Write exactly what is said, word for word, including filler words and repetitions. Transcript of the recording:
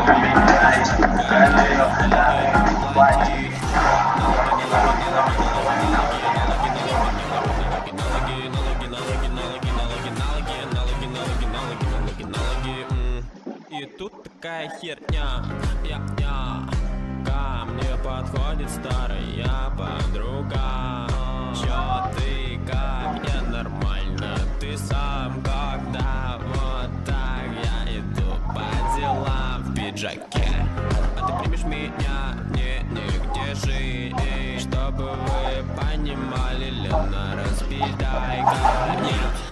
И тут такая херня, я, я. Ко мне подходит старая подруга. Чё ты, как я нормально, ты сам когда вот так я иду по делам в пиджаке. А ты примешь меня, не, нигде жить. Чтобы вы понимали, Лена, распидай горит.